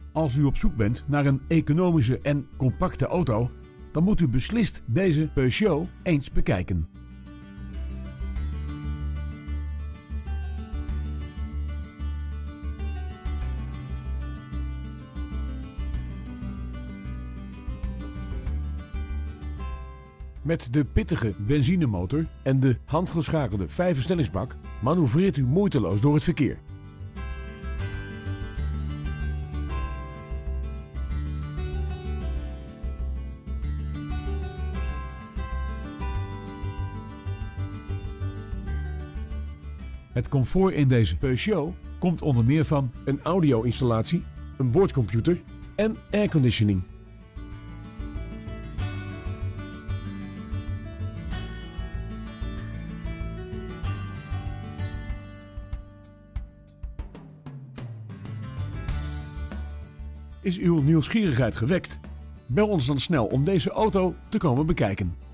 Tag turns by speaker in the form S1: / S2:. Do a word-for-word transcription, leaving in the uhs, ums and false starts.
S1: Als u op zoek bent naar een economische en compacte auto, dan moet u beslist deze Peugeot eens bekijken. Met de pittige benzinemotor en de handgeschakelde vijfversnellingsbak manoeuvreert u moeiteloos door het verkeer. Het comfort in deze Peugeot komt onder meer van een audio-installatie, een boordcomputer en airconditioning. Is uw nieuwsgierigheid gewekt? Bel ons dan snel om deze auto te komen bekijken.